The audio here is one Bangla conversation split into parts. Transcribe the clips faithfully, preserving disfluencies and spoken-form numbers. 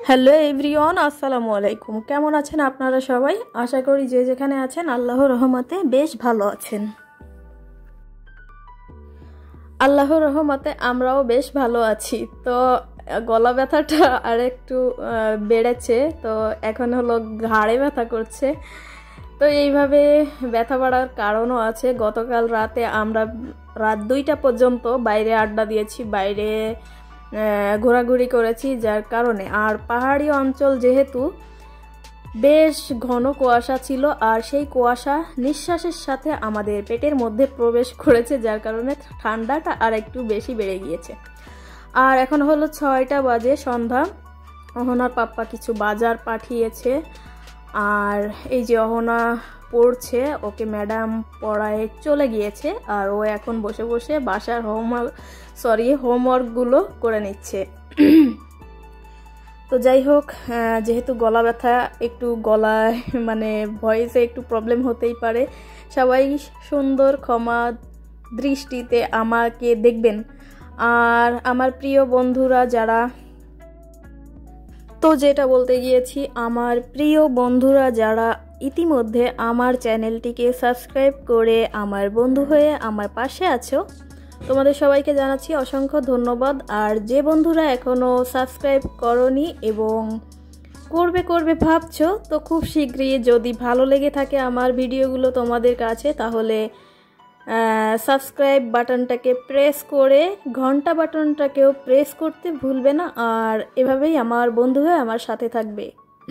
হ্যালো এভরিওয়ান, আসসালামু আলাইকুম। কেমন আছেন আপনারা সবাই? আশা করি যে যেখানে আছেন আল্লাহর রহমতে বেশ ভালো আছেন। আল্লাহর রহমতে আমরাও বেশ ভালো আছি। তো গলা ব্যথাটা আর একটু বেড়েছে, তো এখন হলো ঘাড়ে ব্যথা করছে। তো এইভাবে ব্যথা বাড়ার কারণও আছে। গতকাল রাতে আমরা রাত দুইটা পর্যন্ত বাইরে আড্ডা দিয়েছি, বাইরে ঘোরাঘুরি করেছি, যার কারণে। আর পাহাড়ি অঞ্চল যেহেতু বেশ ঘন কুয়াশা ছিল, আর সেই কুয়াশা নিঃশ্বাসের সাথে আমাদের পেটের মধ্যে প্রবেশ করেছে, যার কারণে ঠান্ডাটা আর একটু বেশি বেড়ে গিয়েছে। আর এখন হলো ছয়টা বাজে সন্ধ্যা। অহনার পাপ্পা কিছু বাজার পাঠিয়েছে, আর এই যে অহনা পড়ছে, ওকে ম্যাডাম পড়ায় চলে গিয়েছে, আর ও এখন বসে বসে বাসার হোমওয়ার্ক সরি হোমওয়ার্কগুলো করে নিচ্ছে। তো যাই হোক, যেহেতু গলা ব্যথা, একটু গলায় মানে ভয়েসে একটু প্রবলেম হতেই পারে। সবাই সুন্দর ক্ষমা দৃষ্টিতে আমাকে দেখবেন। আর আমার প্রিয় বন্ধুরা যারা, তো যেটা বলতে গিয়েছি, আমার প্রিয় বন্ধুরা যারা ইতিমধ্যে আমার চ্যানেলটিকে সাবস্ক্রাইব করে আমার বন্ধু হয়ে আমার পাশে আছো, তোমাদের সবাইকে জানাচ্ছি অসংখ্য ধন্যবাদ। আর যে বন্ধুরা এখনও সাবস্ক্রাইব করনি এবং করবে করবে ভাবছো, তো খুব শীঘ্রই যদি ভালো লেগে থাকে আমার ভিডিওগুলো তোমাদের কাছে, তাহলে সাবস্ক্রাইব বাটনটাকে প্রেস করে ঘন্টা বাটনটাকেও প্রেস করতে ভুলবে না। আর এভাবেই আমার বন্ধু হয়ে আমার সাথে থাকবে।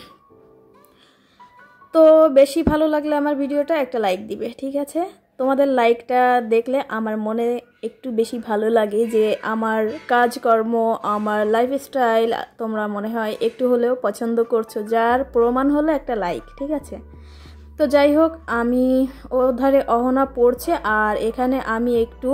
তো বেশি ভালো লাগলে আমার ভিডিওটা একটা লাইক দিবে, ঠিক আছে? তোমাদের লাইকটা দেখলে আমার মনে একটু বেশি ভালো লাগে যে আমার কাজকর্ম, আমার লাইফস্টাইল তোমরা মনে হয় একটু হলেও পছন্দ করছো, যার প্রমাণ হলো একটা লাইক, ঠিক আছে? তো যাই হোক, আমি ওধারে অহনা পড়ছে, আর এখানে আমি একটু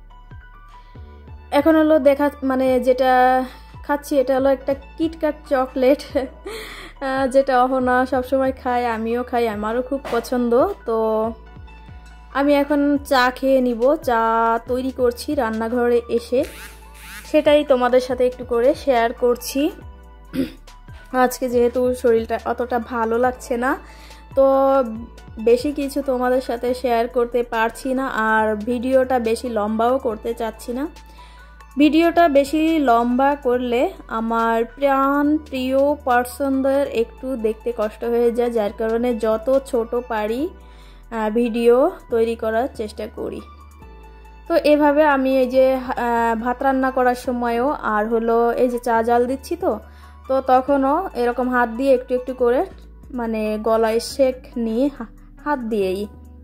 এখন হলো দেখা মানে যেটা খাচ্ছি, এটা হলো একটা কিটক্যাট চকলেট, যেটা অহনা সবসময় খায়, আমিও খাই, আমারও খুব পছন্দ। তো আমি এখন চা খেয়ে নিব, চা তৈরি করছি রান্নাঘরে এসে, সেটাই তোমাদের সাথে একটু করে শেয়ার করছি। আজকে যেহেতু শরীরটা অতটা ভালো লাগছে না, তো বেশি কিছু তোমাদের সাথে শেয়ার করতে পারছি না, আর ভিডিওটা বেশি লম্বাও করতে চাচ্ছি না। ভিডিওটা বেশি লম্বা করলে আমার প্রাণ প্রিয় পার্সনদের একটু দেখতে কষ্ট হয়ে যায়, যার কারণে যত ছোট পারি ভিডিও তৈরি করার চেষ্টা করি। তো এভাবে আমি এই যে ভাত রান্না করার সময়ও, আর হলো এই যে চা জাল দিচ্ছি, তো তো তখনও এরকম হাত দিয়ে একটু একটু করে মানে গলায় সেক নিয়ে হাত দিয়েই।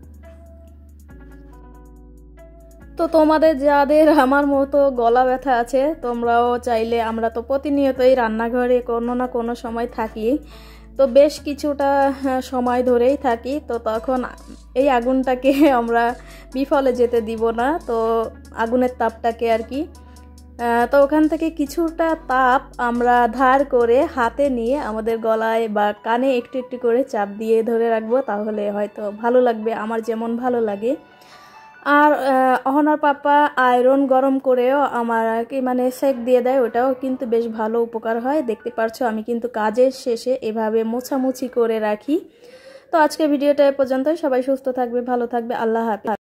তো তোমাদের যাদের আমার মতো গলা ব্যথা আছে, তোমরাও চাইলে, আমরা তো প্রতিনিয়তই রান্নাঘরে কোনো না কোনো সময় থাকি, তো বেশ কিছুটা সময় ধরেই থাকি, তো তখন এই আগুনটাকে আমরা বিফলে যেতে দিব না, তো আগুনের তাপটাকে আর কি। তো ওখান থেকে কিছুটা তাপ আমরা ধার করে হাতে নিয়ে আমাদের গলায় বা কানে একটু একটু করে চাপ দিয়ে ধরে রাখবো, তাহলে হয়তো ভালো লাগবে, আমার যেমন ভালো লাগে। আর অহনার পাপা আয়রন গরম করেও আমার আর কি মানে সেক দিয়ে দেয়, ওটাও কিন্তু বেশ ভালো উপকার হয়। দেখতে পারছো আমি কিন্তু কাজের শেষে এভাবে মোছামুছি করে রাখি। তো আজকে ভিডিওটা এ পর্যন্তই। সবাই সুস্থ থাকবে, ভালো থাকবে, আল্লাহ হাফেজ।